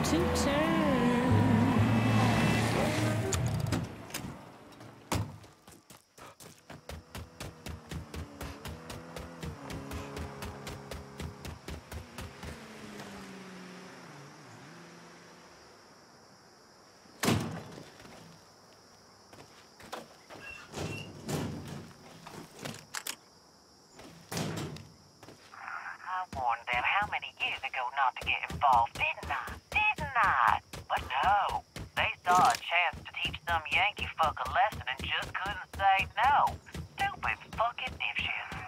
to turn. How many years ago not to get involved, didn't I? But no, they saw a chance to teach some Yankee fuck a lesson and just couldn't say no. Stupid fucking dipshits.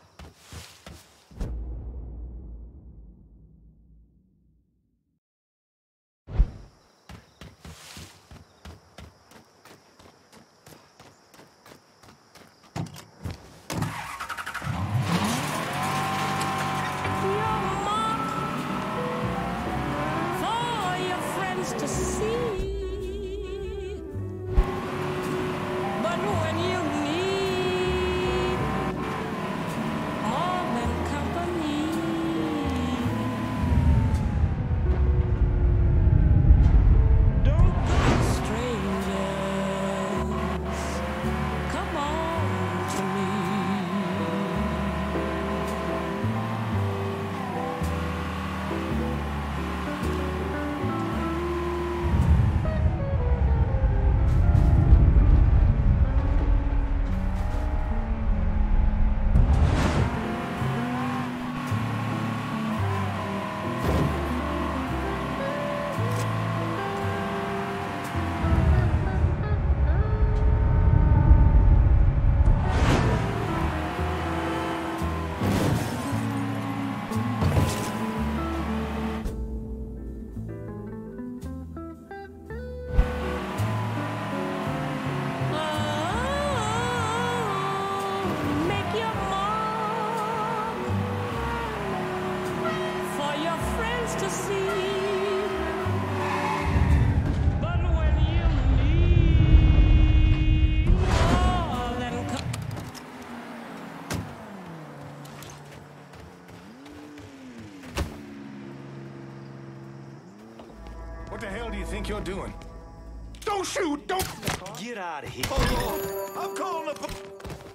To see, but when you need more than company, don't go strangers, come on to me. To see, but when you need more than What the hell do you think you're doing? Don't shoot! Don't get out of here! Oh, I'm calling the police.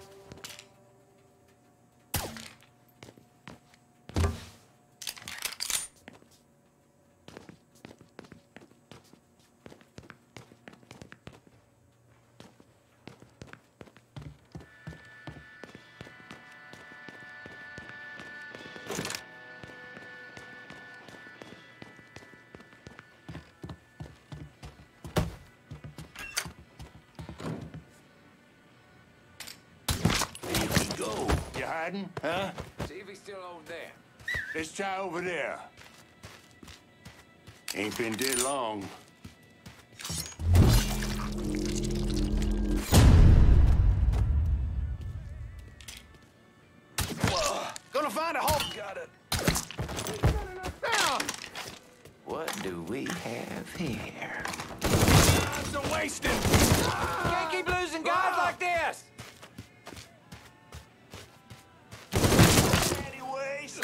You hiding, huh? See if he's still over there. Let's try over there. Ain't been dead long. Gonna find a hole. Got it. Down. What do we have here? Time's a wasting. You can't keep losing guys like this! Anyways.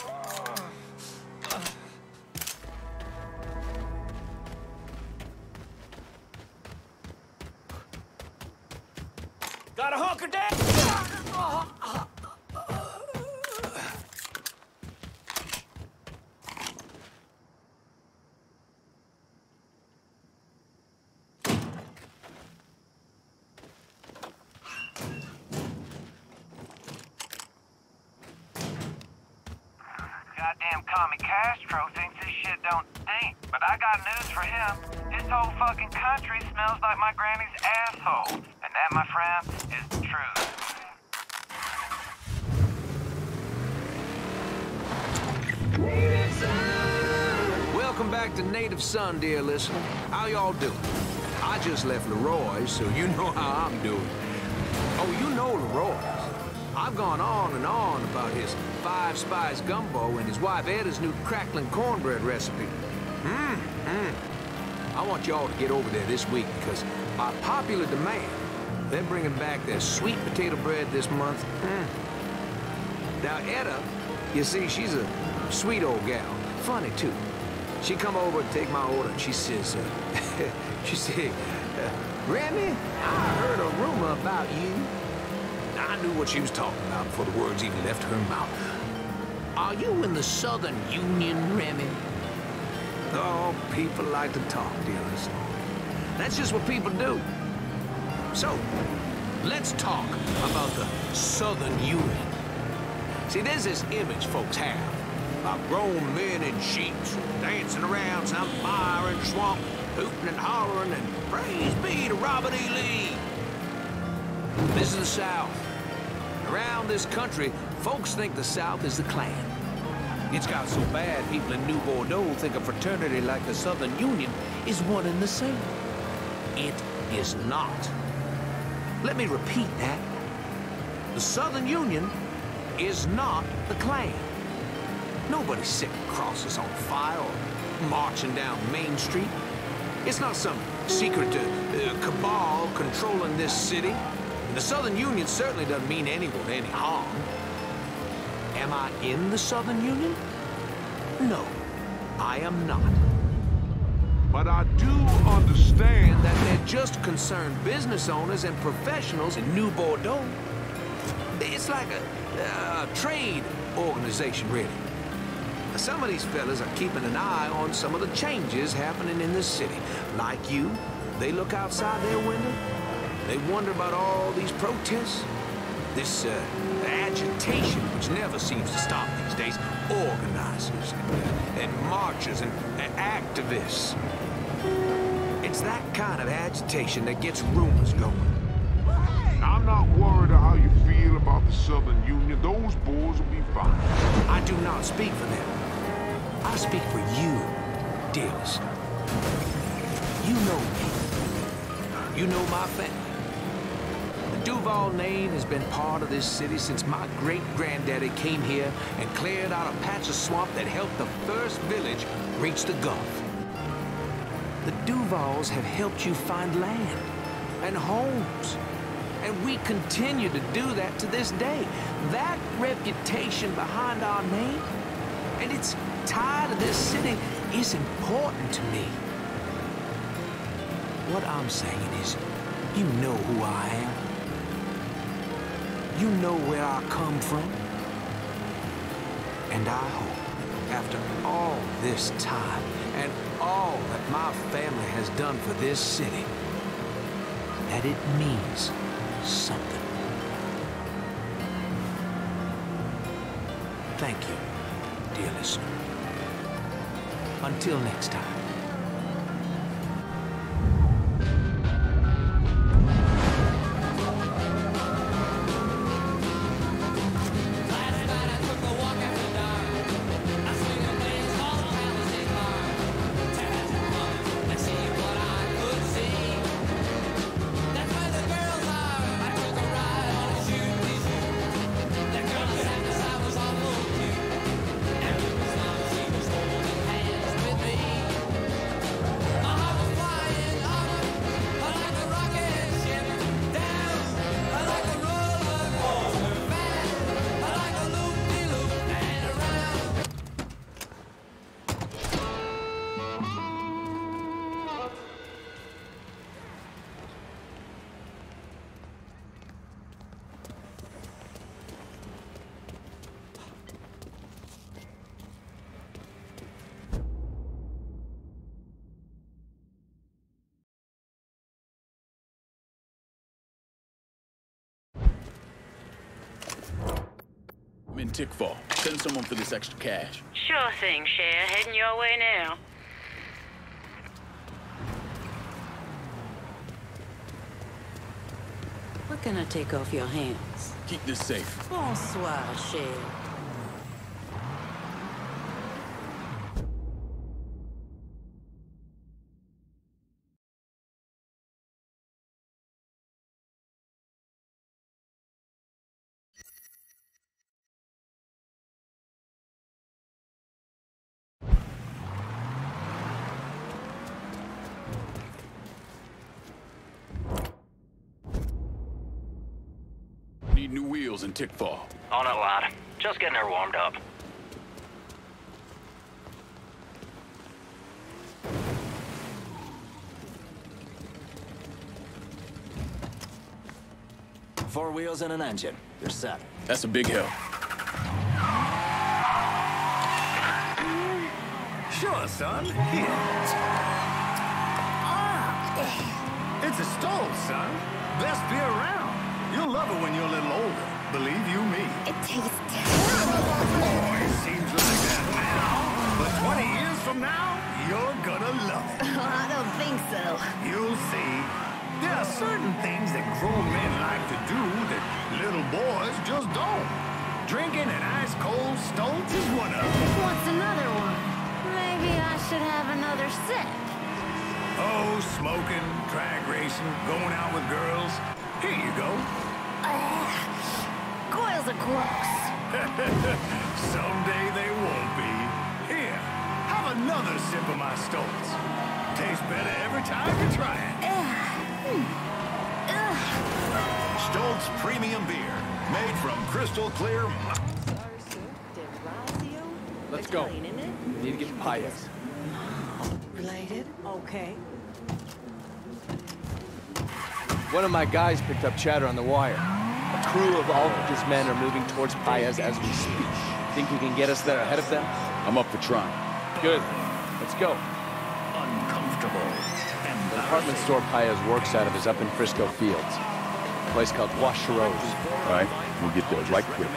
Gotta hunker down! Goddamn commie Castro thinks this shit don't stink, but I got news for him. This whole fucking country smells like my granny's asshole, and that, my friend, is the truth. Welcome back to Native Son, dear listener. How y'all doing? I just left Leroy's, so you know how I'm doing. Oh, you know Leroy's. I've gone on and on about his 5 Spice gumbo and his wife Eda's new crackling cornbread recipe. I want y'all to get over there this week because by popular demand, they're bringing back their sweet potato bread this month. Now, Eda, you see, she's a sweet old gal. Funny, too. She come over to take my order, and she says, she said, Remy, I heard a rumor about you. I knew what she was talking about before the words even left her mouth. Are you in the Southern Union, Remy? Oh, people like to talk, dear listener. That's just what people do. So, let's talk about the Southern Union. See, there's this image folks have about grown men in sheets dancing around some fire and swamp, hooting and hollering, and praise be to Robert E. Lee. This is the South. Around this country, folks think the South is the Klan. It's got so bad, people in New Bordeaux think a fraternity like the Southern Union is one and the same. It is not. Let me repeat that. The Southern Union is not the Klan. Nobody's setting crosses on fire or marching down Main Street. It's not some secret cabal controlling this city. The Southern Union certainly doesn't mean anyone any harm. Am I in the Southern Union? No, I am not. But I do understand that they're just concerned business owners and professionals in New Bordeaux. It's like a trade organization, really. Some of these fellas are keeping an eye on some of the changes happening in this city. Like you, they look outside their window. They wonder about all these protests, this agitation, which never seems to stop these days, organizers and marchers and activists. It's that kind of agitation that gets rumors going. I'm not worried how you feel about the Southern Union. Those boys will be fine. I do not speak for them. I speak for you, dear listener. You know me. You know my family. The Duval name has been part of this city since my great-granddaddy came here and cleared out a patch of swamp that helped the first village reach the Gulf. The Duvals have helped you find land and homes. And we continue to do that to this day. That reputation behind our name and its tie to this city is important to me. What I'm saying is, you know who I am. You know where I come from. And I hope, after all this time and all that my family has done for this city, that it means something. Thank you, dear listener. Until next time. I'm in Tickfall. Send someone for this extra cash. Sure thing, Cher. Heading your way now. What can I take off your hands? Keep this safe. Bonsoir, Cher. Need new wheels in Tickfall. On it, lad. Just getting her warmed up. 4 wheels and an engine. You're set. That's a big help. Sure, son. Here. It's a stove, son. Best beer around. You'll love it when you're a little older. Believe you me. It tastes terrible. Oh, it seems like that now. But 20 years from now, you're gonna love it. I don't think so. You'll see. There are certain things that grown men like to do that little boys just don't. Drinking an ice-cold Stoltz is one of them. What's another one? Maybe I should have another sip. Oh, smoking, drag racing, going out with girls. Here you go. Coils are gross. Someday they won't be. Here, have another sip of my Stoltz. Tastes better every time you try it. Stoltz Premium Beer, made from crystal clear. Let's go. We need to get to Paya's. Related? Okay. One of my guys picked up chatter on the wire. A crew of Aldridge's men are moving towards Paya's as we speak. Think you can get us there ahead of them? I'm up for trying. Good. Let's go. Uncomfortable. The department store Paya's works out of is up in Frisco Fields. A place called Washeros. Right, we'll get there right quick.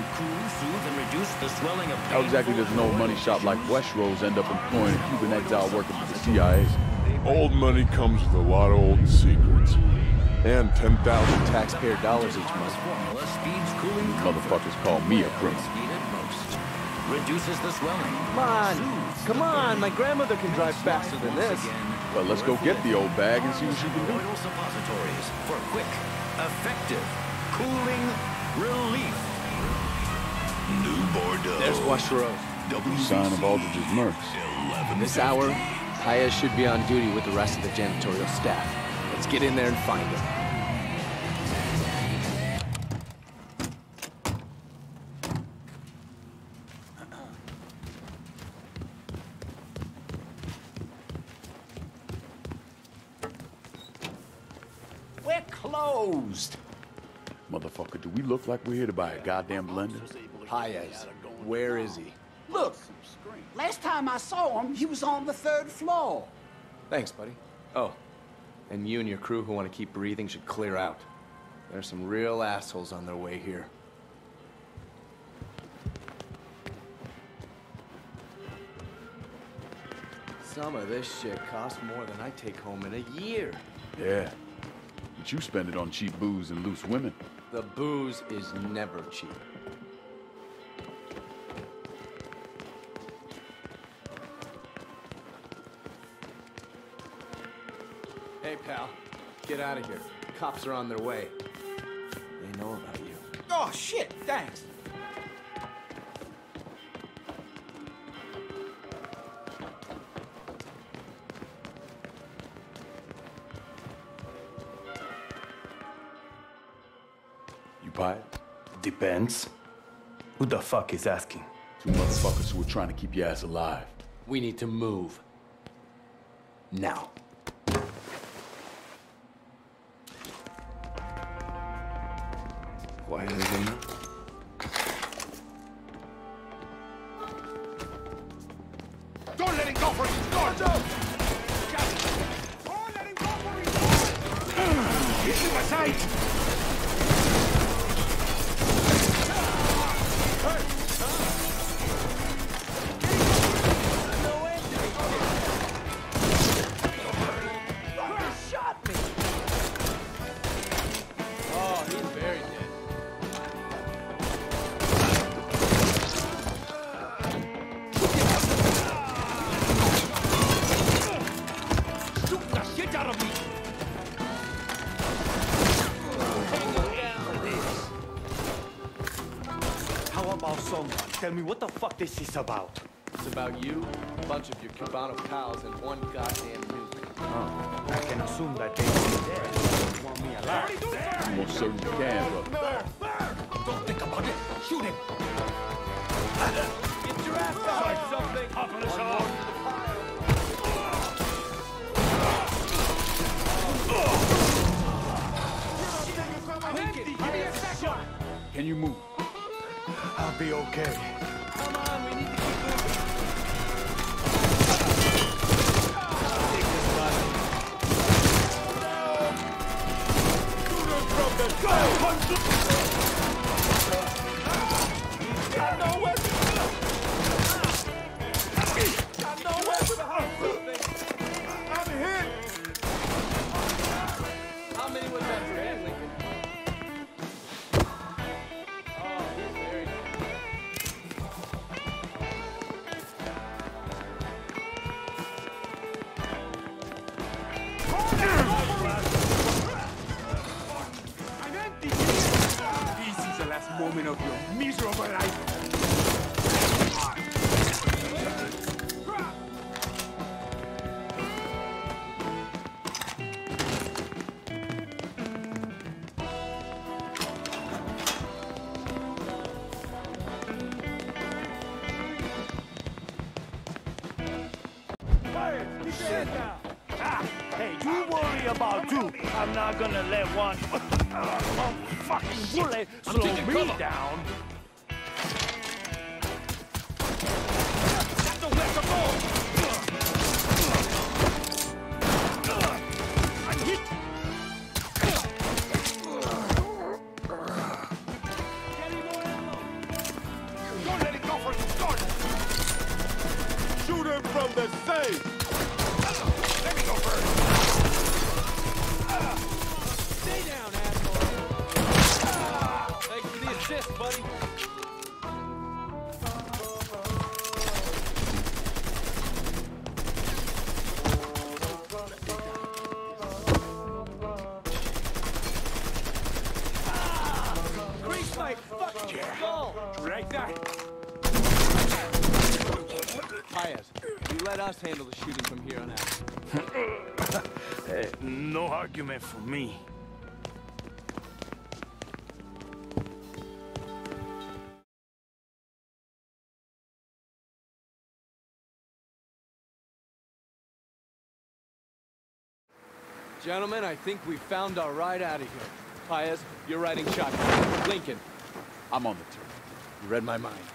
How exactly does an old money shop like Westro's end up employing a Cuban exile working for the CIA? Old money comes with a lot of old secrets. And 10,000 taxpayer dollars each month. Motherfuckers call me a criminal. Reduces the swelling. Come on, my grandmother can drive faster than this. But let's go get the old bag and see what she can do. Oil suppositories for quick, effective, cooling relief. New Bordeaux. There's Washeros. Sign of Aldridge's mercs. This hour, Paya's should be on duty with the rest of the janitorial staff. Let's get in there and find him. We're closed. Motherfucker, do we look like we're here to buy a goddamn blender? Paya's. Where is he? Look, last time I saw him, he was on the 3rd floor. Thanks, buddy. Oh, and you and your crew who want to keep breathing should clear out. There's some real assholes on their way here. Some of this shit costs more than I take home in a year. Yeah, but you spend it on cheap booze and loose women. The booze is never cheap. Hey, pal. Get out of here. Cops are on their way. They know about you. Oh, shit, thanks. You Pious? Depends. Who the fuck is asking? Two motherfuckers who are trying to keep your ass alive. We need to move. Now. Why are they doing that? Don't let him go for his start! Don't let him go for his start! He's in my sight! Tell me what the fuck this is about. It's about you, a bunch of your Cubano pals, and one goddamn nuke. Oh, I can assume that they want me alive. You most certainly can, brother. Don't think about it. Shoot him. Get your ass out! Something! Up on his arm. Hurry of your miserable life. Hey, you worry about two. I'm not gonna let one fucking bullet slow me down. That's the way to go. I'm hit. Getting more ammo. Don't let it go for the start. Shoot him from the safe! Let me go first. Stay down, asshole. Thanks for the assist, buddy. Grease my fucking skull! Like that. Paez, you let us handle the shooting from here on out. No argument for me. Gentlemen, I think we found our ride out of here. Paez, you're riding shotgun. Lincoln, I'm on the turn. you read my mind.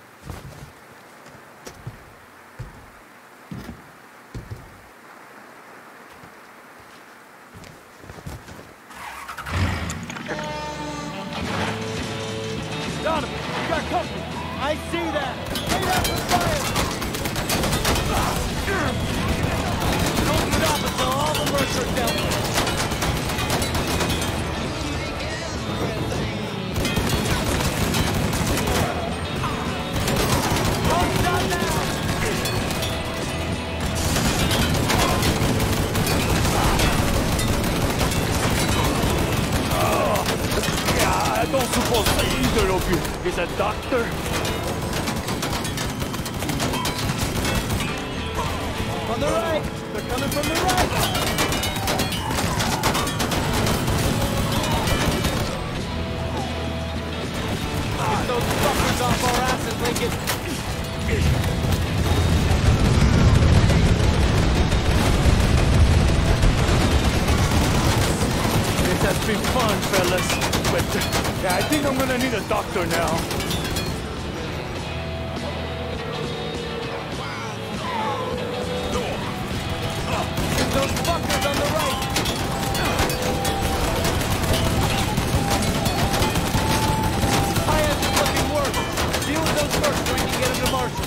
Donovan, you got company. I see that. Lay down for fire. Don't get up until all the mercs are dealt with. Don't stop now. Yeah, I don't suppose either of you is a doctor. On the right! They're coming from the right! Get those fuckers off our asses, Lincoln! This has been fun, fellas. But yeah, I think I'm gonna need a doctor now. Those fuckers on the right! Paez is looking worse. Deal with those first so we can get him to Marshall.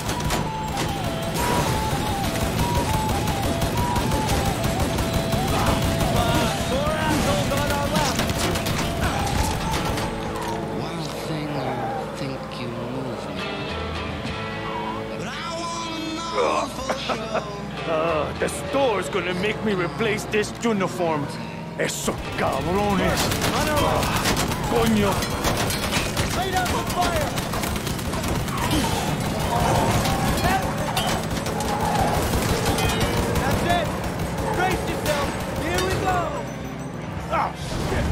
More assholes on our left! One thing I think you move me. But I wanna know for sure. The store's gonna make me replace this uniform. Esos cabrones. Coño. Lay down the fire! That's it! Brace yourself! Here we go! Oh, shit!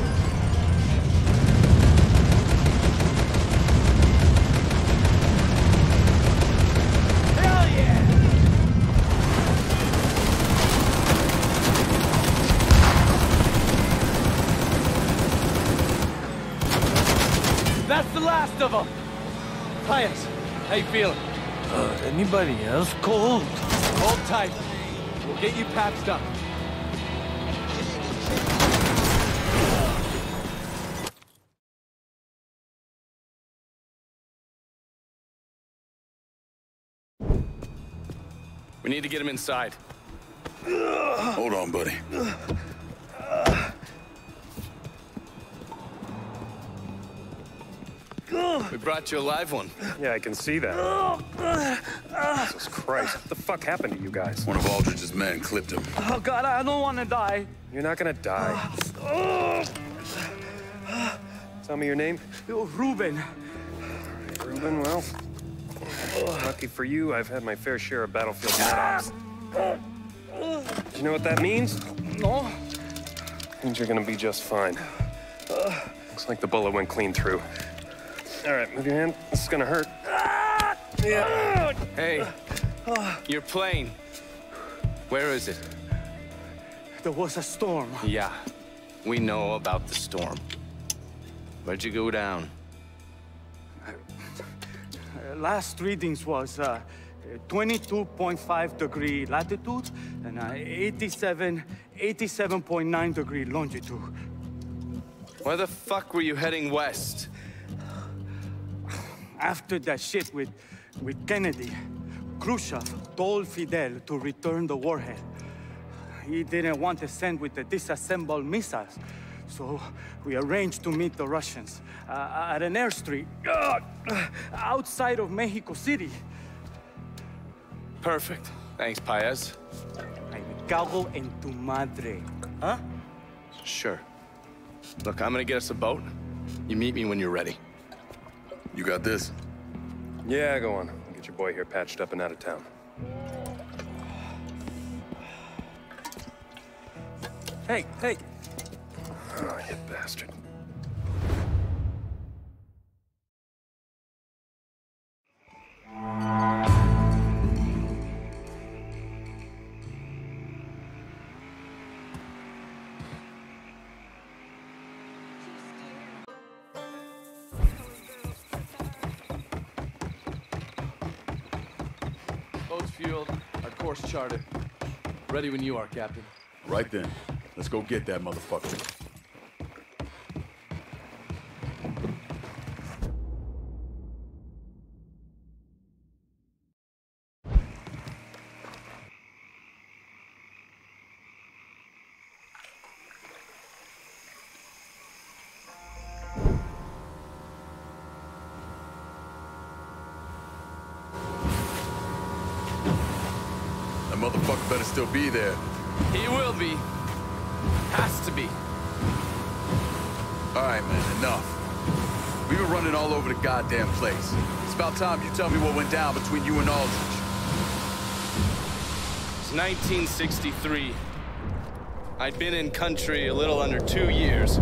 Hell yeah! That's the last of them! Paez, how you feeling? Anybody else cold? Hold tight. We'll get you patched up. We need to get him inside. Hold on, buddy. We brought you a live one. Yeah, I can see that. Jesus Christ, what the fuck happened to you guys? One of Aldridge's men clipped him. Oh, God, I don't want to die. You're not gonna die. Tell me your name. Ruben. Reuben, well, lucky for you, I've had my fair share of battlefield net-ops. Do you know what that means? No. Means you're gonna be just fine. Looks like the bullet went clean through. All right, move your hand. This is gonna hurt. Yeah. Hey, your plane. Where is it? There was a storm. Yeah, we know about the storm. Where'd you go down? Last readings was 22.5 degree latitude and 87.9 degree longitude. Why the fuck were you heading west? After that shit with Kennedy, Khrushchev told Fidel to return the warhead. He didn't want to send with the disassembled missiles, so we arranged to meet the Russians at an airstrip outside of Mexico City. Perfect. Thanks, Paez. Ay, me cago en tu madre. Huh? Sure. Look, I'm gonna get us a boat. You meet me when you're ready. You got this? Yeah, go on. Get your boy here patched up and out of town. Hey, hey. Oh, you bastard. Boat's fueled, our course charted. Ready when you are, Captain. Right then. Let's go get that motherfucker. That motherfucker better still be there. He will be. Has to be. All right, man, enough. We've been running all over the goddamn place. It's about time you tell me what went down between you and Aldrich. It's 1963. I'd been in country a little under 2 years.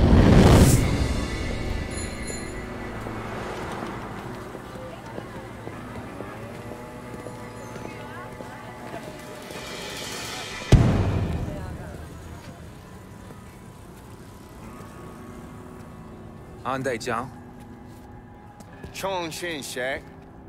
Chong-Shin, Shaq.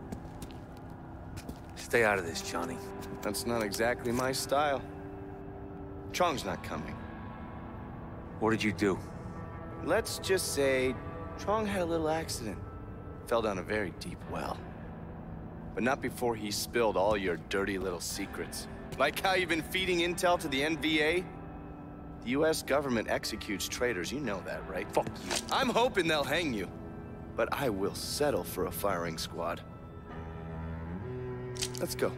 Stay out of this, Johnny. That's not exactly my style. Chong's not coming. What did you do? Let's just say Chong had a little accident. Fell down a very deep well. But not before he spilled all your dirty little secrets. Like how you've been feeding intel to the NVA? The US government executes traitors, you know that, right? Fuck you. I'm hoping they'll hang you. But I will settle for a firing squad. Let's go.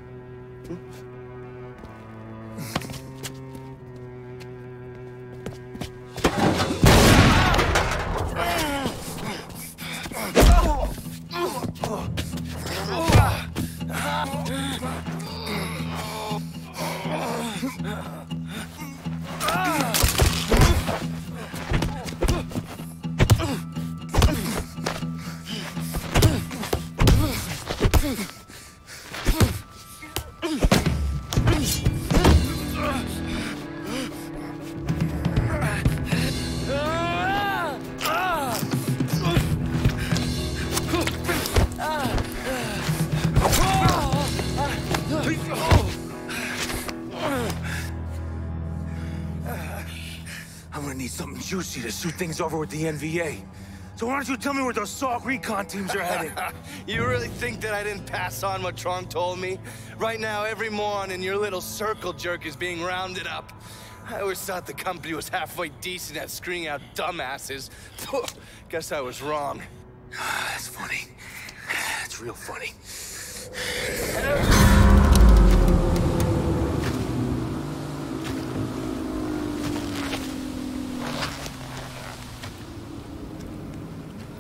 I'm gonna need something juicy to shoot things over with the NVA. So why don't you tell me where those SOG recon teams are heading? You really think that I didn't pass on what Trong told me? Right now, every moron in your little circle jerk is being rounded up. I always thought the company was halfway decent at screening out dumbasses. Guess I was wrong. That's funny. That's real funny.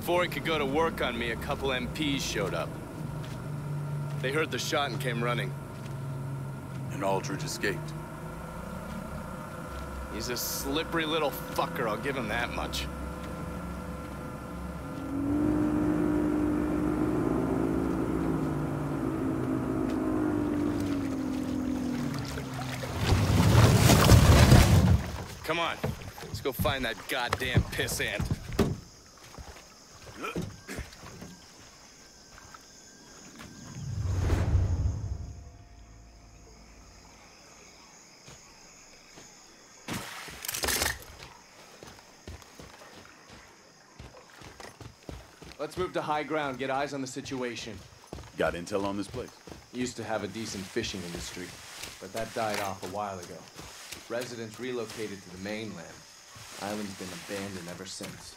Before he could go to work on me, a couple MPs showed up. They heard the shot and came running. And Aldridge escaped. He's a slippery little fucker, I'll give him that much. Come on, let's go find that goddamn pissant. Let's move to high ground, get eyes on the situation. Got intel on this place? Used to have a decent fishing industry, but that died off a while ago. Residents relocated to the mainland. Island's been abandoned ever since.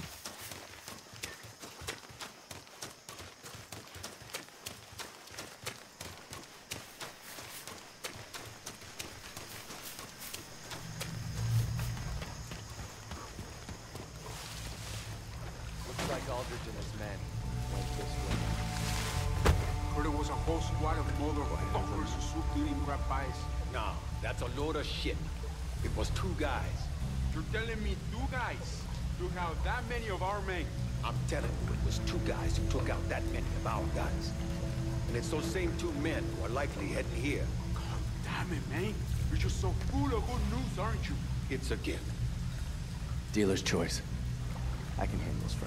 Looks like Aldridge and his men went this way. Heard it was a whole squad of motherfuckers shooting crab pies. No, that's a load of shit. It was 2 guys. You're telling me 2 guys took out that many of our men? I'm telling you, it was 2 guys who took out that many of our guys. And it's those same 2 men who are likely heading here. God damn it, man. You're just so full of good news, aren't you? It's a gift. Dealer's choice. I can handle his friend.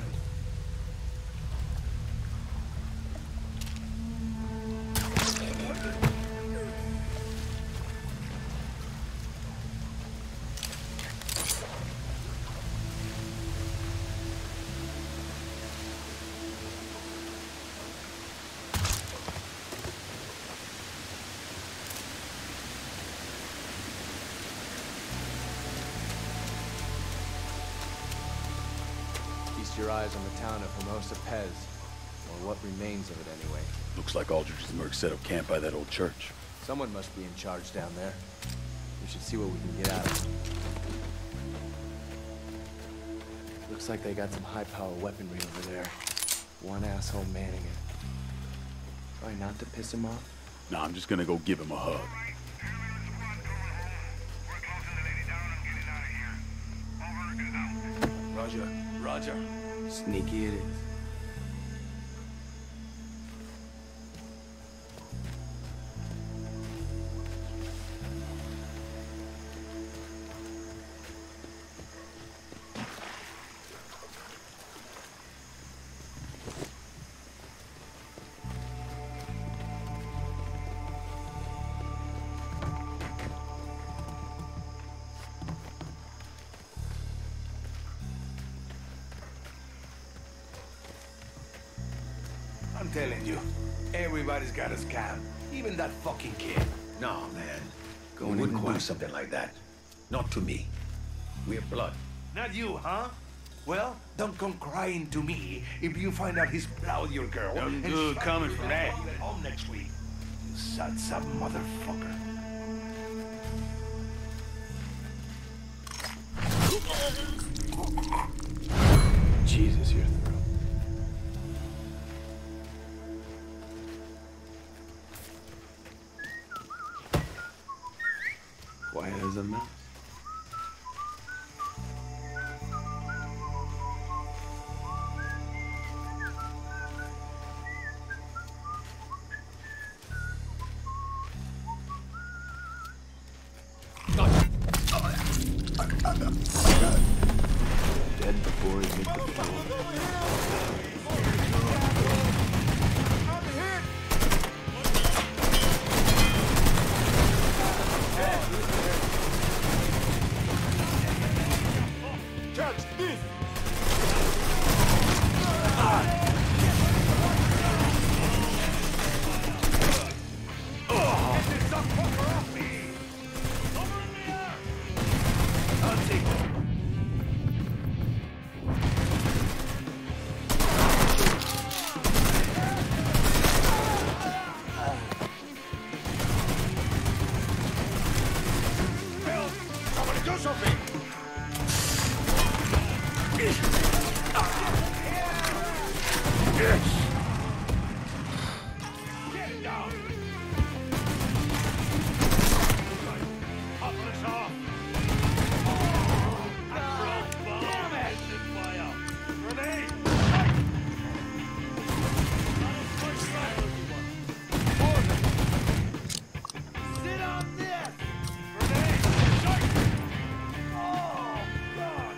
Your eyes on the town of Hermosa Pez, or what remains of it anyway. Looks like Aldridge's merc set up camp by that old church. Someone must be in charge down there. We should see what we can get out of it. Looks like they got some high-power weaponry over there. One asshole manning it. Try not to piss him off? Nah, I'm just gonna go give him a hug. Roger. Roger. Sneaky it is. I'm telling you, everybody's got a scam. Even that fucking kid. No, man. You wouldn't do something like that. Not to me. We're blood. Not you, huh? Well, don't come crying to me if you find out he's plowed your girl. Nothing good coming from that. Home next week. You sad motherfucker. Jesus, you're through. Quiet as a mouse. Dead before he hit the floor. Get down! Up this off! Damn it! Fire! Grenade! Sit on this! Grenade! Oh, God!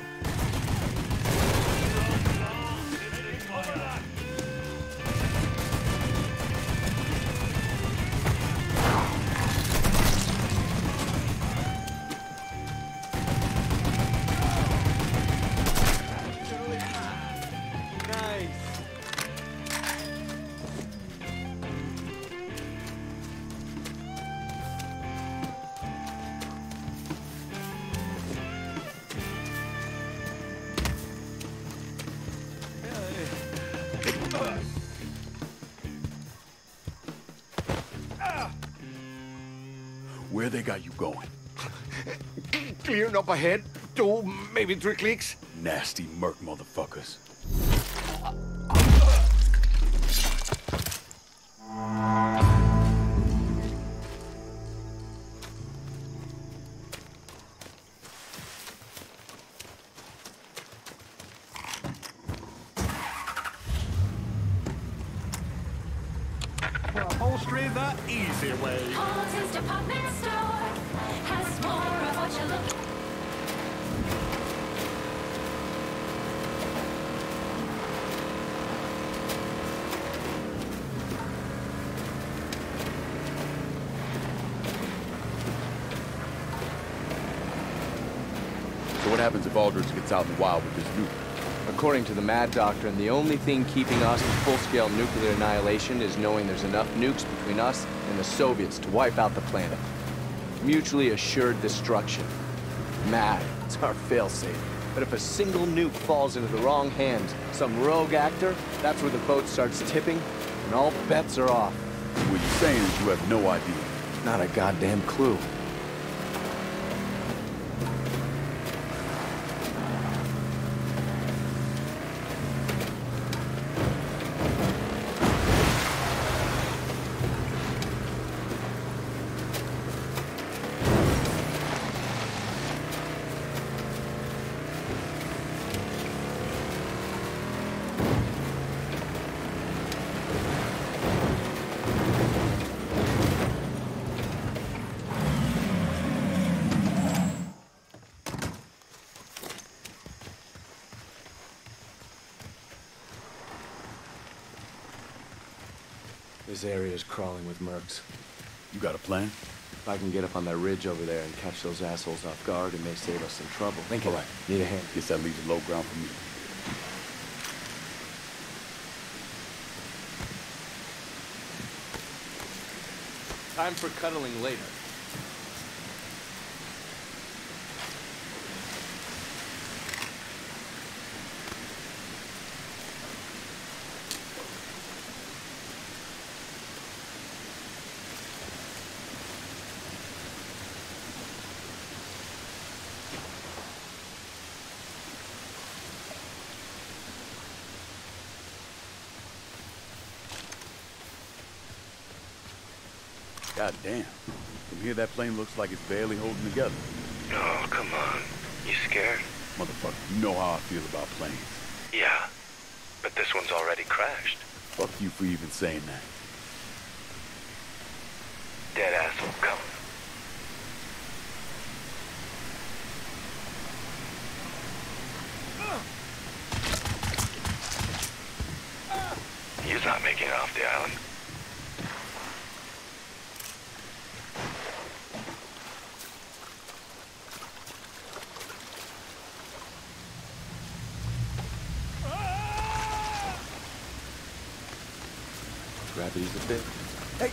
Where they got you going? Clearing up ahead. 2, maybe 3 clicks. Nasty merc motherfuckers. Upholstery the easy way. Paul's department store has more of what you're looking for. So what happens if Aldridge gets out in the wild with this nuke? According to the Mad Doctrine, the only thing keeping us from full-scale nuclear annihilation is knowing there's enough nukes between us and the Soviets to wipe out the planet. Mutually assured destruction. Mad, it's our failsafe. But if a single nuke falls into the wrong hands, some rogue actor, that's where the boat starts tipping, and all bets are off. What you're saying is you have no idea. Not a goddamn clue. This area is crawling with mercs. You got a plan? If I can get up on that ridge over there and catch those assholes off guard, it may save us some trouble. Lincoln, right. Need a hand. Guess that leaves a low ground for me. Time for cuddling later. God damn. From here, that plane looks like it's barely holding together. Oh, come on. You scared? Motherfucker, you know how I feel about planes. Yeah, but this one's already crashed. Fuck you for even saying that. Dead asshole coming. He's not making it off the island. Gravity's a bit. Hey!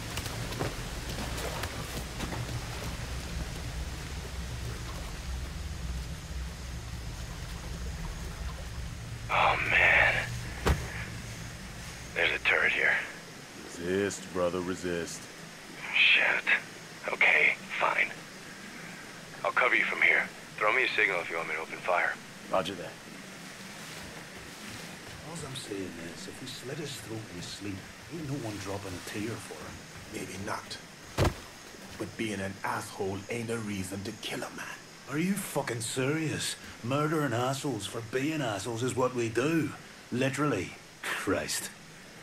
Oh, man. There's a turret here. Resist, brother, resist. Shit. Okay, fine. I'll cover you from here. Throw me a signal if you want me to open fire. Roger that. I'm saying is, if we slit his throat in his sleep, ain't no one dropping a tear for him. Maybe not. But being an asshole ain't a reason to kill a man. Are you fucking serious? Murdering assholes for being assholes is what we do. Literally. Christ.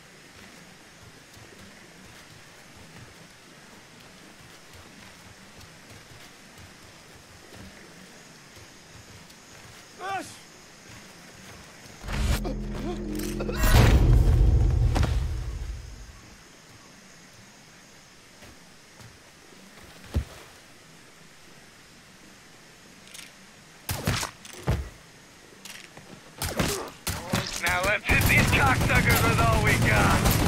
Now let's hit these cocksuckers with all we got.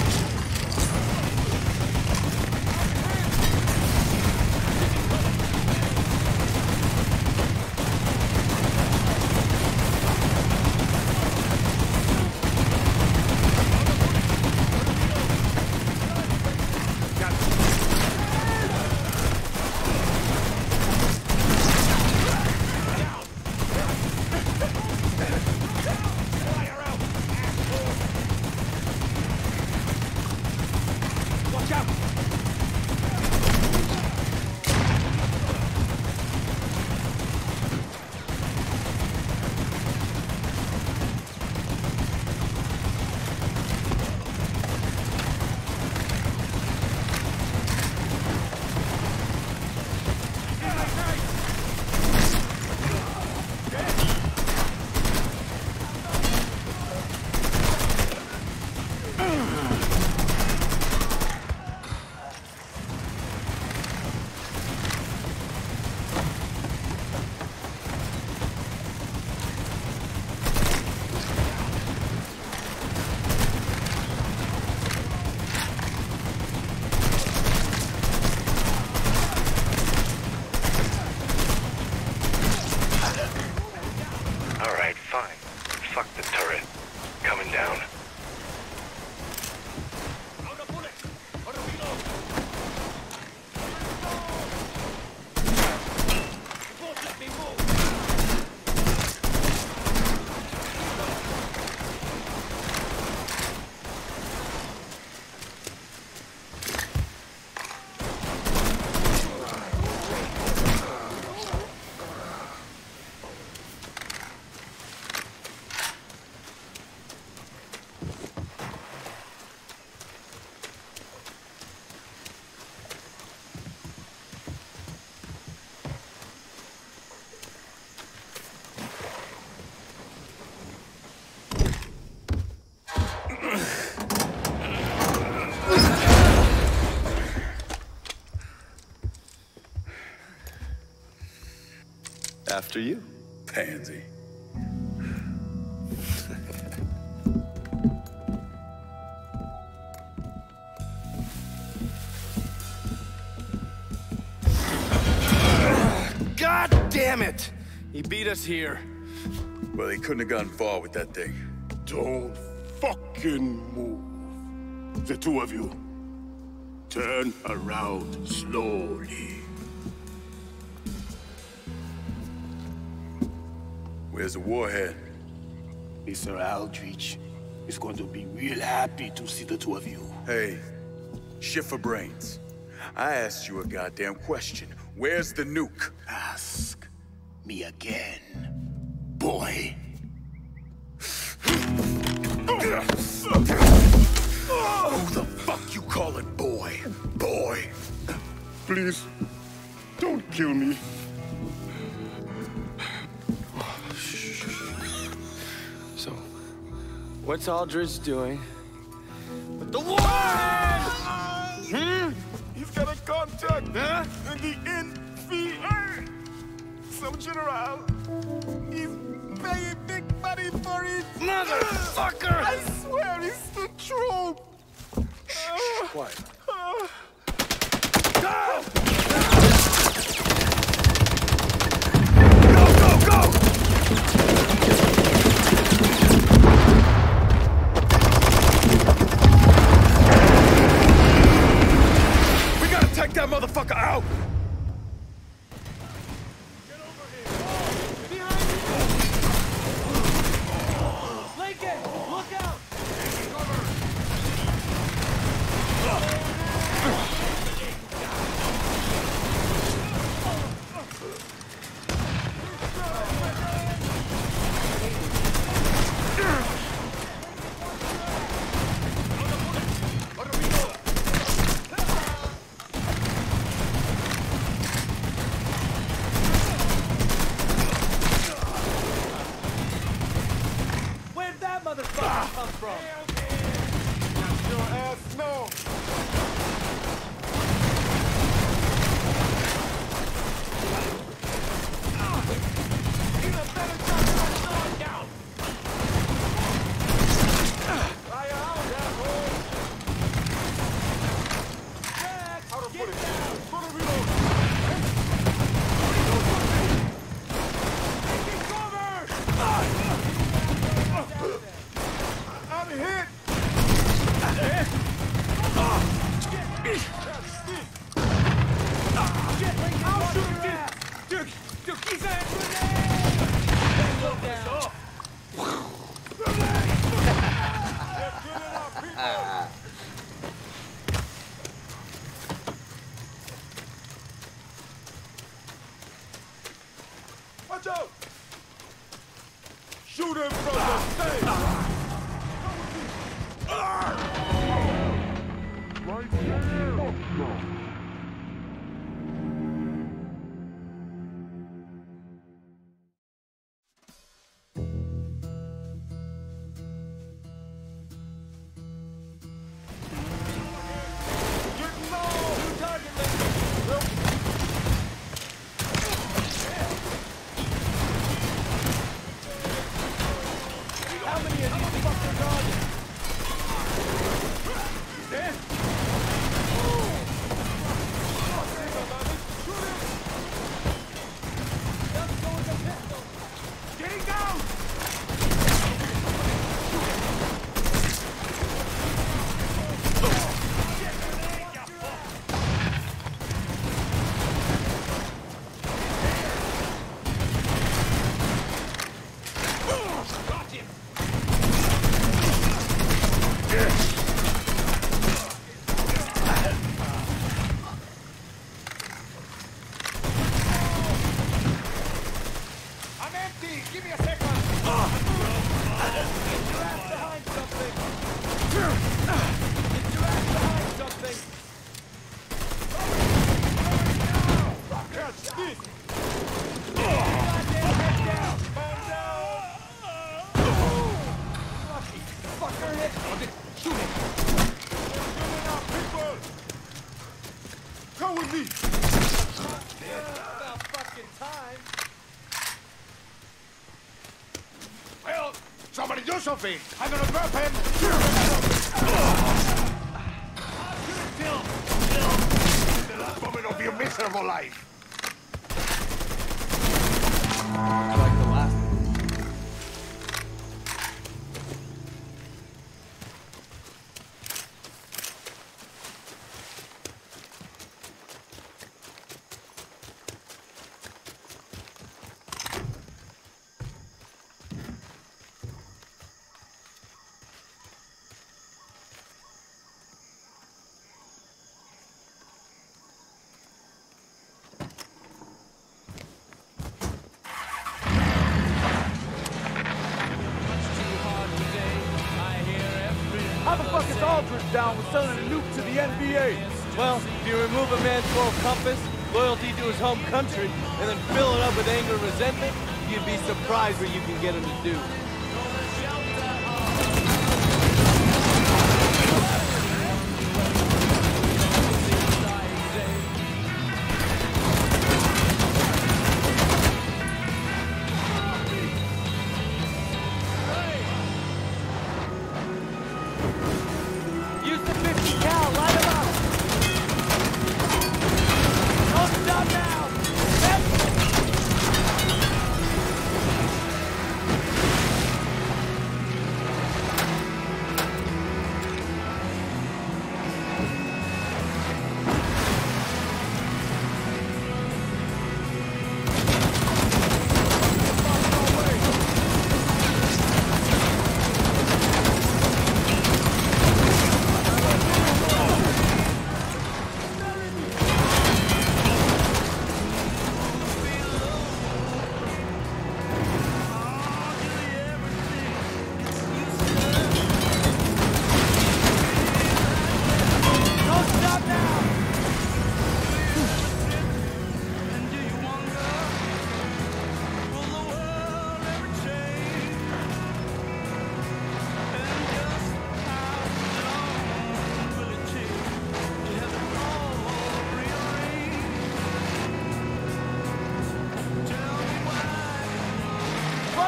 After you. Pansy. God damn it! He beat us here. Well, he couldn't have gone far with that thing. Don't fucking move. The two of you. Turn around slowly. Where's the warhead? Mr. Aldrich is going to be real happy to see the two of you. Hey, shit for brains. I asked you a goddamn question. Where's the nuke? Ask me again, boy. Who the fuck you calling boy? Boy. Please, don't kill me. So, what's Aldridge doing with the war? He's got a contact in the NVA. Some general. He's paying big money for it. Motherfucker! I swear it's the truth. Quiet. Go! We gotta take that motherfucker out! Get over here! Behind you! Lincoln, look out! from? Your ass no. Even better job than slowing down. Fire out, asshole. How to put it down. Put a reload. Taking cover. I'm hit. I'll shoot him. Duke, he's a watch out! Shoot him from the stage! Right there! Come with me! About fucking time! Well, somebody do something! I'm gonna burp him! The last moment of your miserable life! Like the last one. How the fuck is Aldridge down with selling a nuke to the NBA? Well, if you remove a man's moral compass, loyalty to his home country, and then fill it up with anger and resentment, you'd be surprised what you can get him to do.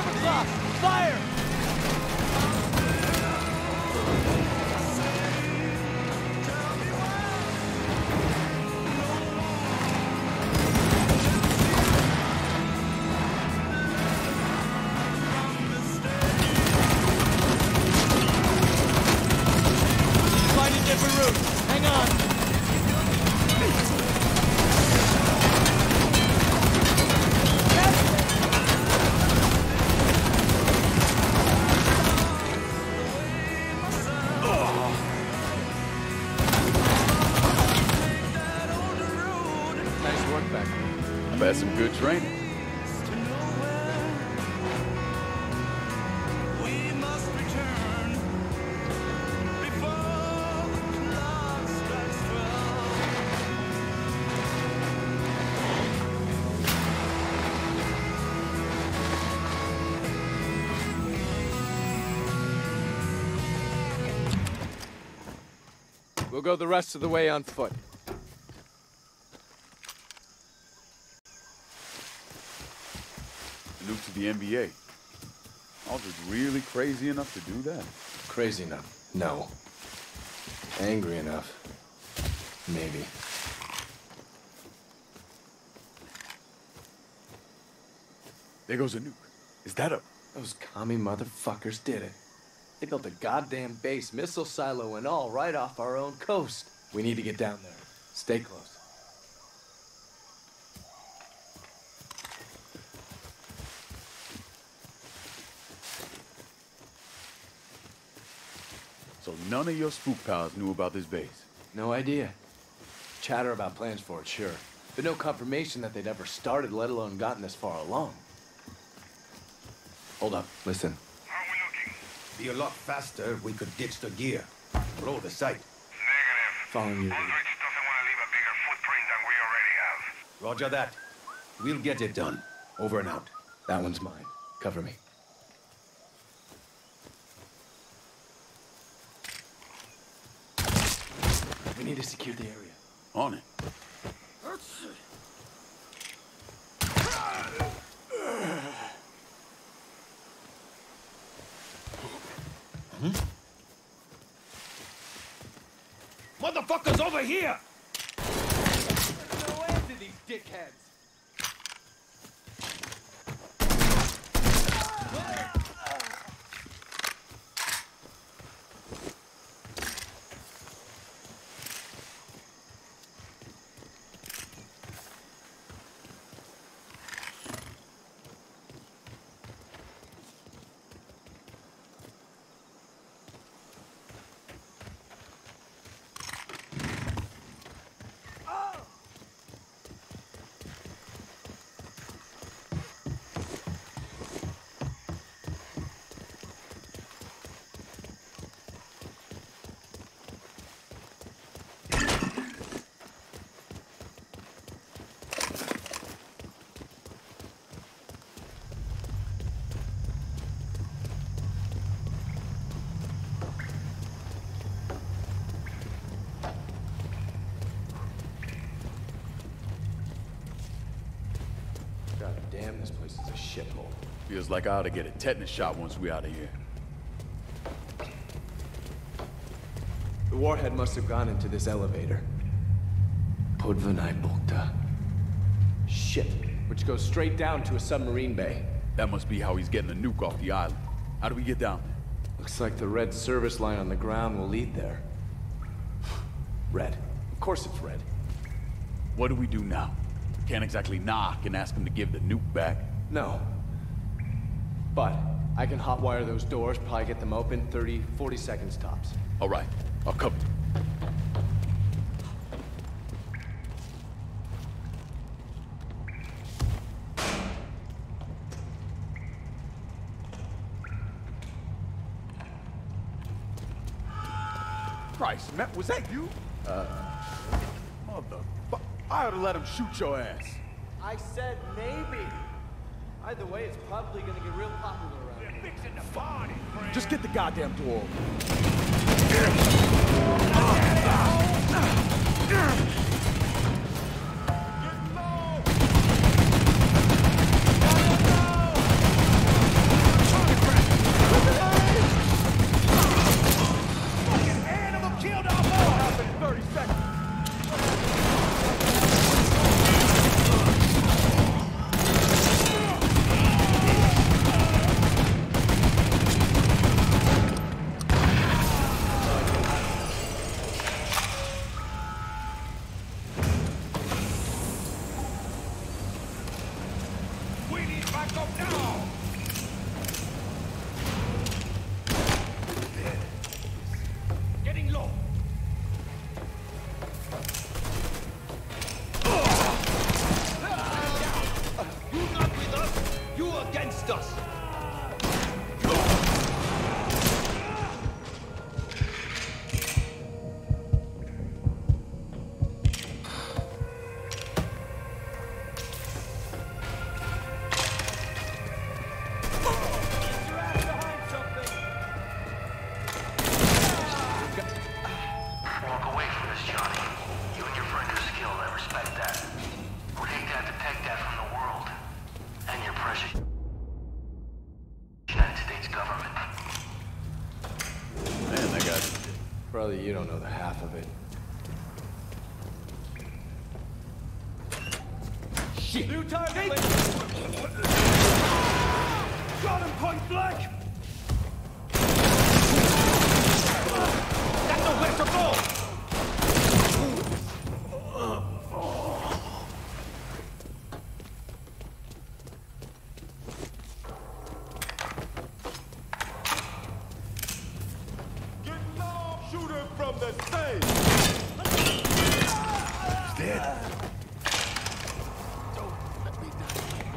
Cover cloth! Fire! Find a different route. Hang on. Nice work back there. I've had some good training. We'll go the rest of the way on foot. Nuke to the NBA. Aldridge really crazy enough to do that? Crazy enough? No. Angry enough? Maybe. There goes a nuke. Is that a... Those commie motherfuckers did it. They built a goddamn base, missile silo and all, right off our own coast. We need to get down there. Stay close. So none of your spook pals knew about this base? No idea. Chatter about plans for it, sure. But no confirmation that they'd ever started, let alone gotten this far along. Hold up, listen. Be a lot faster if we could ditch the gear. Blow the site. Following you. Aldrich doesn't want to leave a bigger footprint than we already have. Roger that. We'll get it done. Over and out. That one's mine. Cover me. We need to secure the area. On it. Motherfuckers over here! No end to these dickheads. God damn, this place is a shithole. Feels like I ought to get a tetanus shot once we out of here. The warhead must have gone into this elevator. Podvanai Bokta. Shit. Which goes straight down to a submarine bay. That must be how he's getting the nuke off the island. How do we get down there? Looks like the red service line on the ground will lead there. Red. Of course it's red. What do we do now? Can't exactly knock and ask him to give the nuke back. No. But I can hotwire those doors, probably get them open 30, 40 seconds tops. All right. I'll cover you. Christ, Matt, was that you? Motherfucker. I ought to let him shoot your ass. I said maybe. Either way, it's probably gonna get real popular around here. Fixing the body, friend. Just get the goddamn door open. need backup now! Getting low. You not with us, you against us. Brother, you don't know the half of it. Shit! New target! Got him point blank! Got nowhere to go! From the stage! He's dead. Don't let me die.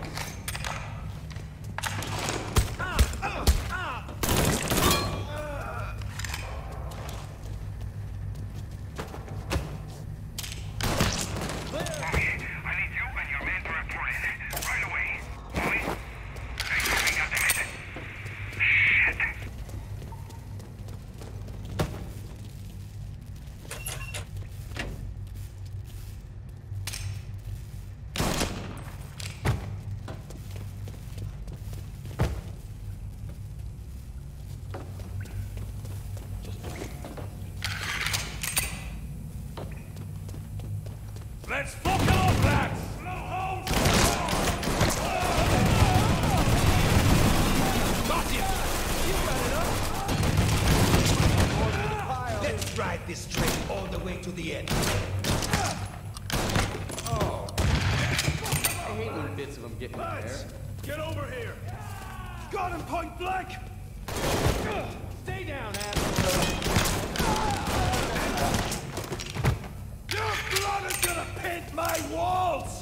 Let's fuck it up, lads! Got him! You got it up! Let's ride this train all the way to the end. Oh. I hate when bits of them get in the air. Get over here! Got him point blank! Stay down, asshole! Your blood is gonna paint my walls!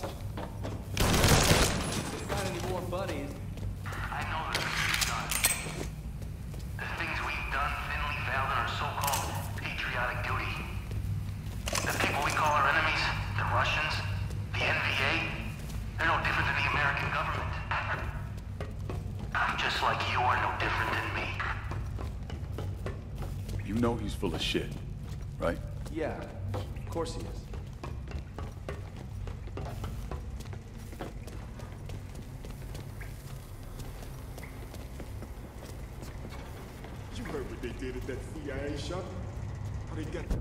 Got any more buddies? I know the things we've done. The things we've done thinly veiled in our so-called patriotic duty. The people we call our enemies, the Russians, the NVA, they're no different than the American government. Just like you are no different than me. You know he's full of shit, right? Yeah, of course he is. You heard what they did at that CIA shot? How they got...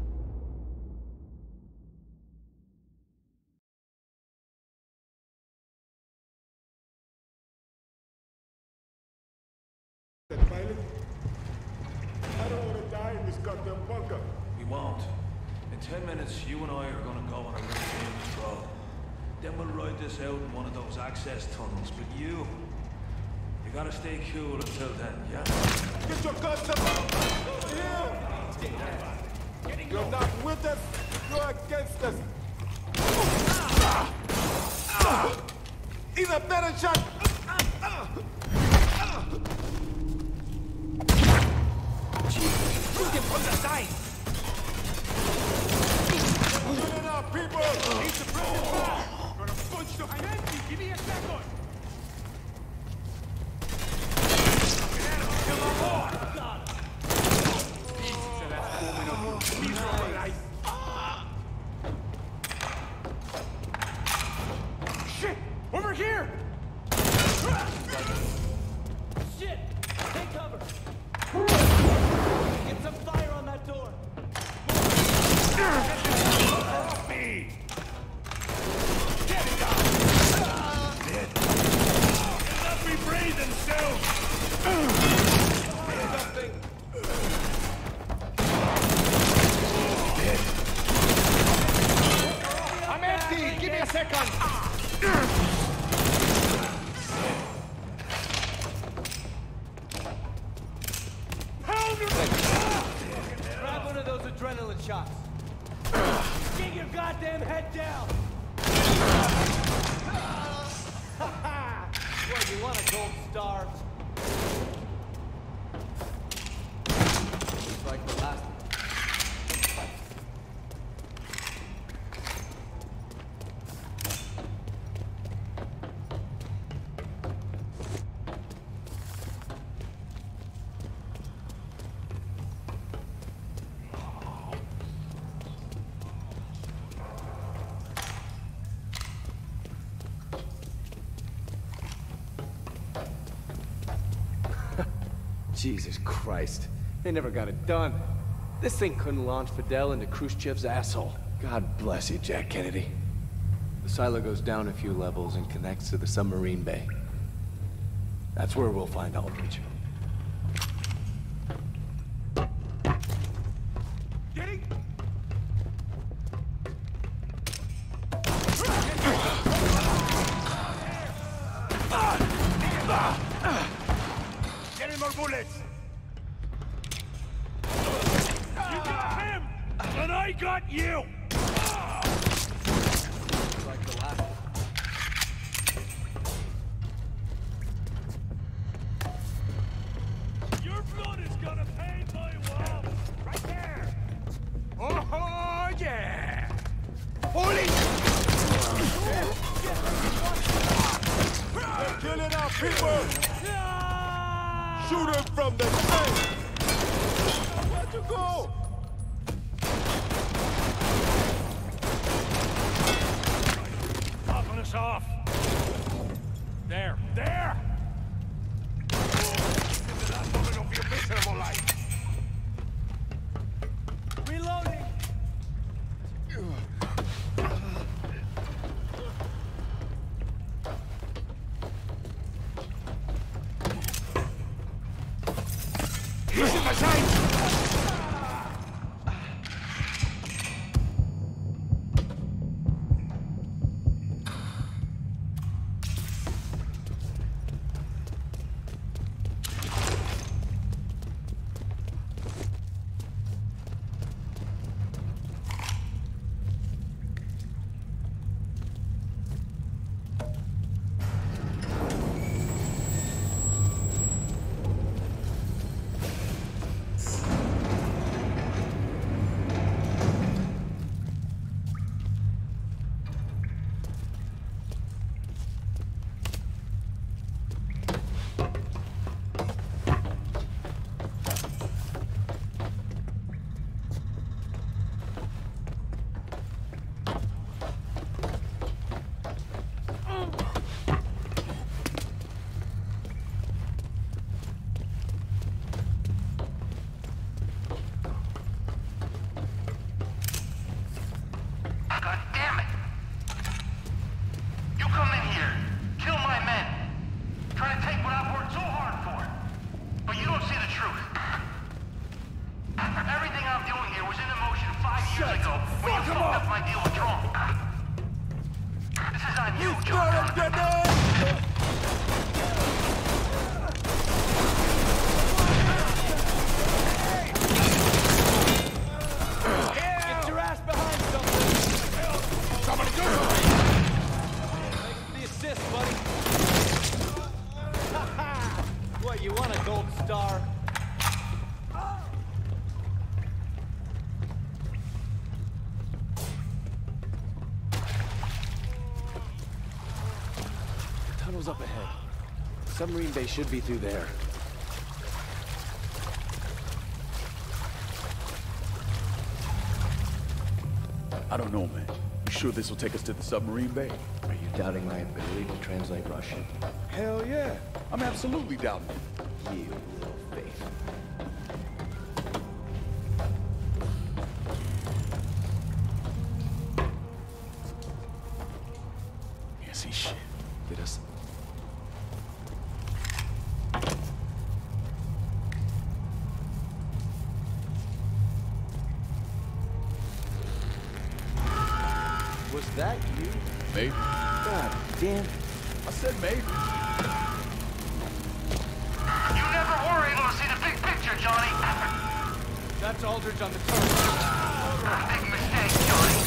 that pilot? I don't want to die in this goddamn bunker. We won't. In 10 minutes, you and I are gonna go on a route to patrol. Then we'll ride this out in one of those access tunnels. But you gotta stay cool until then, yeah? Get your guns up! Here! You're not with us, you're against us. Even better shot! Shoot him from the side! Get it up, people! Need to bring him back! Gonna punch the... I'm empty! Give me a second! Shit! Over here! want a gold star? Looks like the last one. Jesus Christ. They never got it done. This thing couldn't launch Fidel into Khrushchev's asshole. God bless you, Jack Kennedy. The silo goes down a few levels and connects to the submarine bay. That's where we'll find Aldrich. Up ahead. Submarine bay should be through there. I don't know, man. You sure this will take us to the submarine bay? Are you doubting my ability to translate Russian? Hell yeah. I'm absolutely doubting it. You little faith. Can't see shit. Get us. Was that you? Maybe. God damn. I said maybe. You never were able to see the big picture, Johnny. That's Aldrich on the turret. Big mistake, Johnny.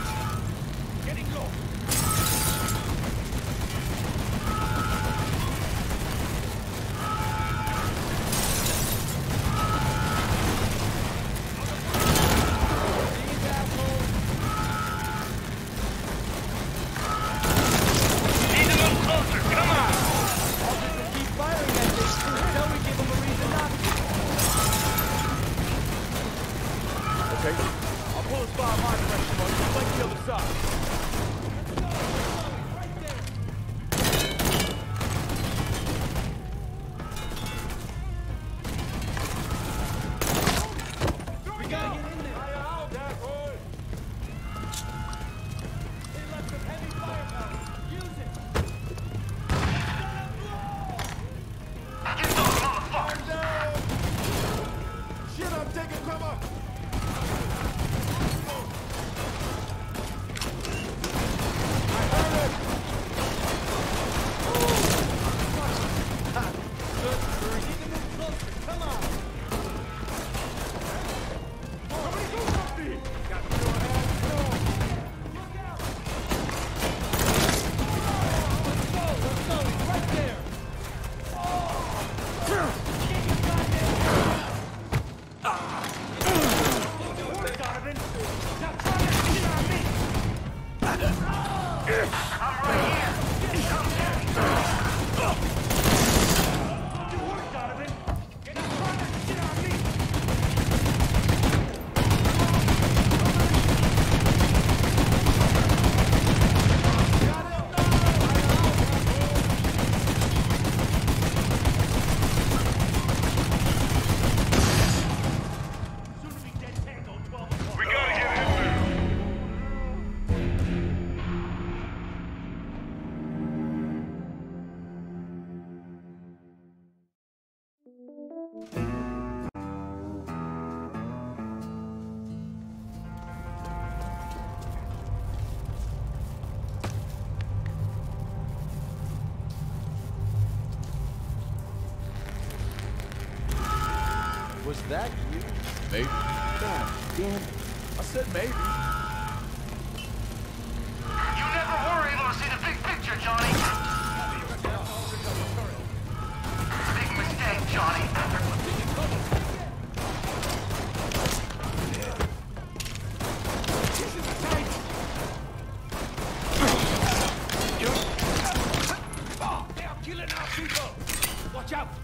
Getting low. that you? Maybe. God damn. I said maybe. You never were able to see the big picture, Johnny. Big mistake, Johnny. Watch out!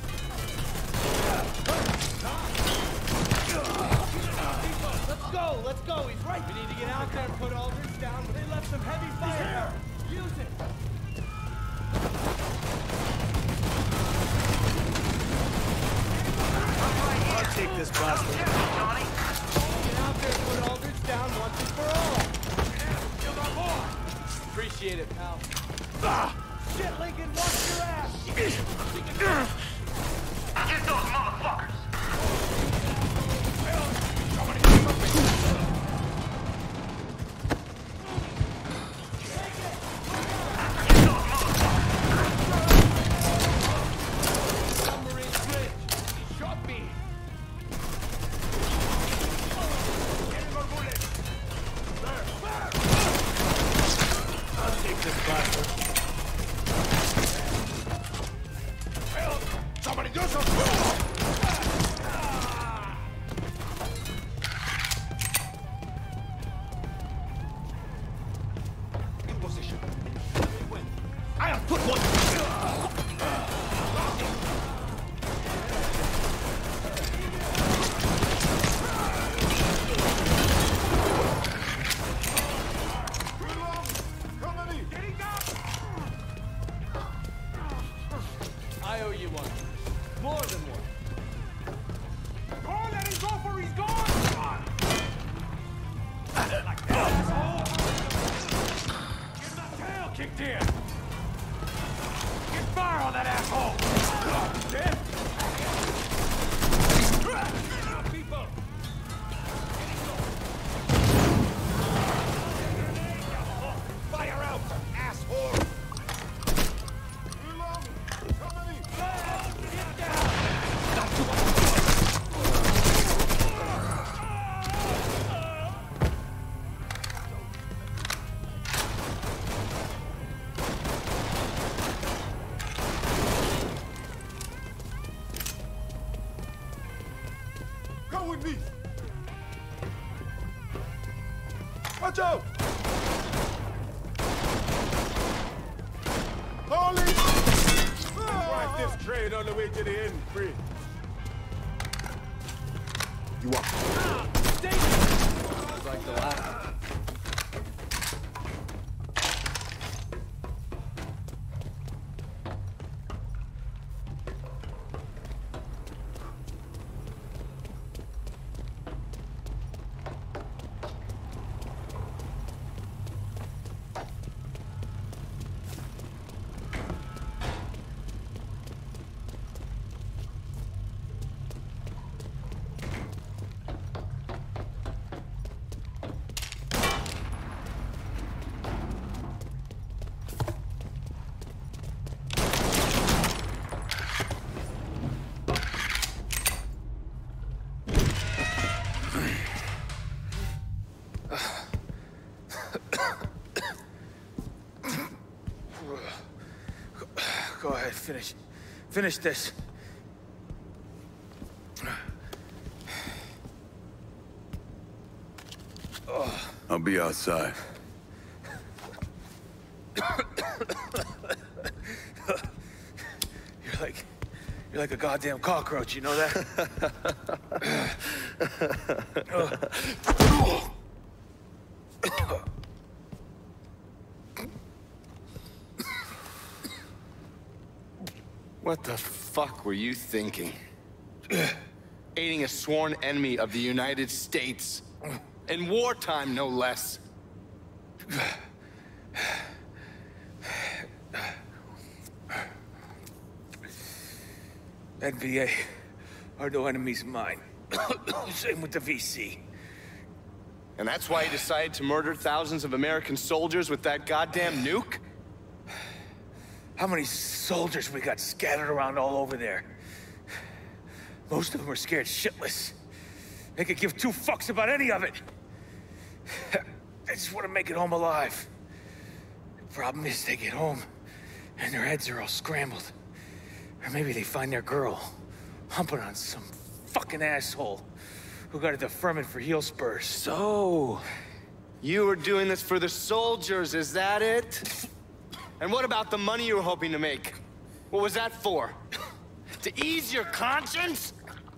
Let's go, he's right. We need to get out there and put Aldridge down. They left some heavy fire. Use it. I'll take this bastard. Get out there and put Aldridge down once and for all. Appreciate it, pal. Shit, Lincoln, watch your ass! Get those motherfuckers! Somebody do something! In position. I have put one! I owe you one. More than one. Oh, let him go for he's gone! Like that. Get my tail kicked in! Get fire on that asshole! Dead? People! Fire out, asshole! Come with me! Watch out! Holy! Drive this train on the way to the end, free. You up? It's like the last one. Go ahead, finish this. I'll be outside. You're like a goddamn cockroach, you know that? What the fuck were you thinking? Aiding a sworn enemy of the United States. In wartime, no less. NVA are no enemies of mine. Same with the VC. And that's why you decided to murder thousands of American soldiers with that goddamn nuke? How many soldiers we got scattered around all over there? Most of them are scared shitless. They could give two fucks about any of it. They just want to make it home alive. The problem is they get home, and their heads are all scrambled. Or maybe they find their girl, humping on some fucking asshole who got a deferment for heel spurs. So, you were doing this for the soldiers, is that it? And what about the money you were hoping to make? What was that for? To ease your conscience?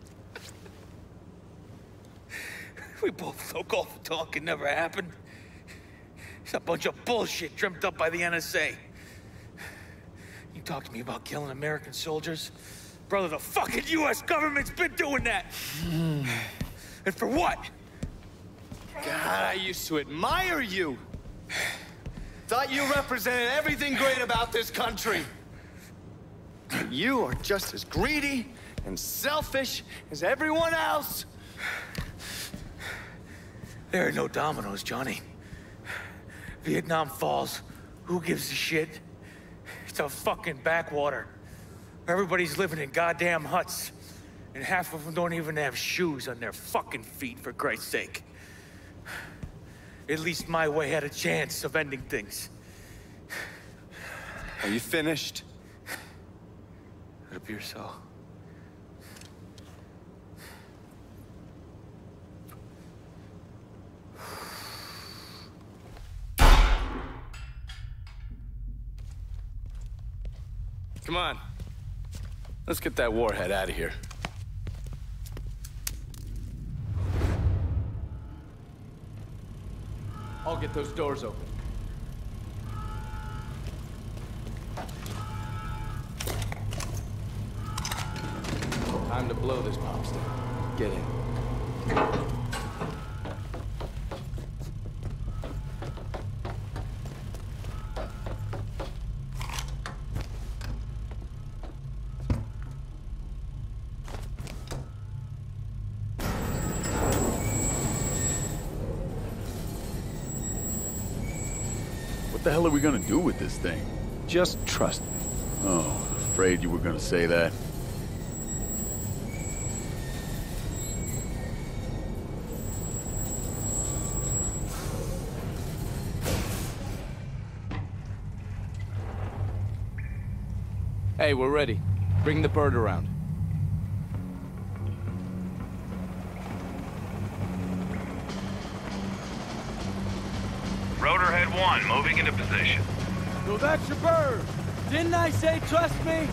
We both know Gulf of Tonkin never happened. It's a bunch of bullshit dreamt up by the NSA. You talk to me about killing American soldiers? Brother, the fucking US government's been doing that! And for what? God, I used to admire you. Thought you represented everything great about this country. You are just as greedy and selfish as everyone else. There are no dominoes, Johnny. Vietnam falls. Who gives a shit? It's a fucking backwater. Everybody's living in goddamn huts. And half of them don't even have shoes on their fucking feet, for Christ's sake. At least my way had a chance of ending things. Are you finished? It appears so. Come on. Let's get that warhead out of here. I'll get those doors open. Time to blow this monster. Get in. What the hell are we gonna do with this thing? Just trust me. Oh, afraid you were gonna say that. Hey, we're ready. Bring the bird around. Rotorhead 1, moving into position. So that's your bird. Didn't I say trust me?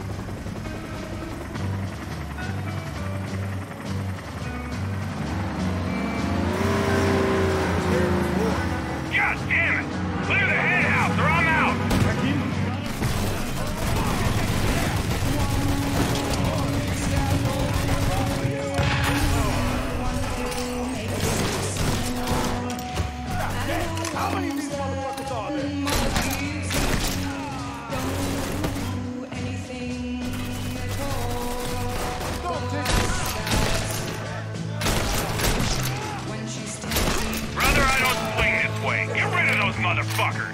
God damn it! Clear the head house or I'm out! How many of these motherfuckers are there? Brother, I don't swing this way. Get rid of those motherfuckers!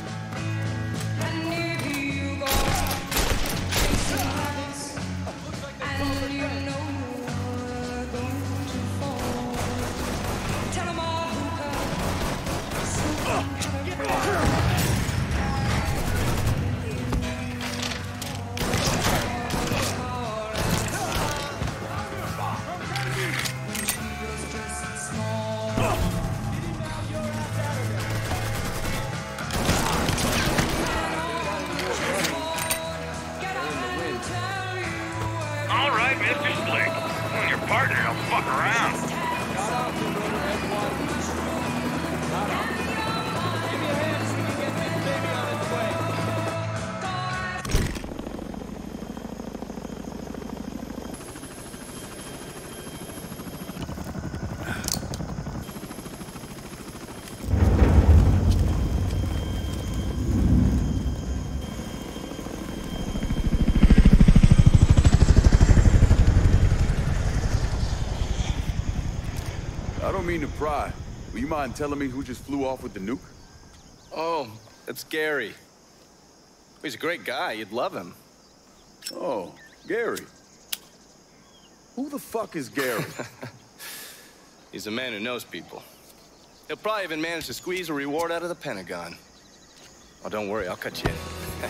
All right, Mr. Slick. You and your partner don't fuck around. I don't mean to pry. Will you mind telling me who just flew off with the nuke? Oh, it's Gary. He's a great guy. You'd love him. Oh, Gary. Who the fuck is Gary? He's a man who knows people. He'll probably even manage to squeeze a reward out of the Pentagon. Oh, don't worry, I'll cut you in.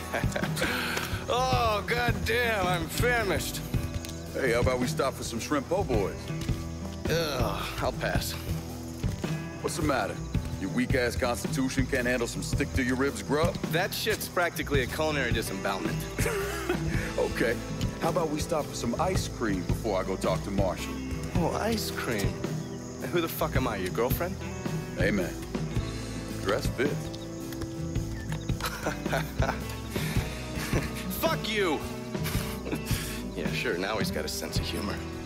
Oh, goddamn, I'm famished. Hey, how about we stop for some shrimp po' boys? Ugh, I'll pass. What's the matter? Your weak-ass constitution can't handle some stick-to-your-ribs grub? That shit's practically a culinary disembowelment. Okay. How about we stop for some ice cream before I go talk to Marshall? Oh, ice cream. Who the fuck am I, your girlfriend? Hey, man. Dress fits. Fuck you! Yeah, sure, now he's got a sense of humor.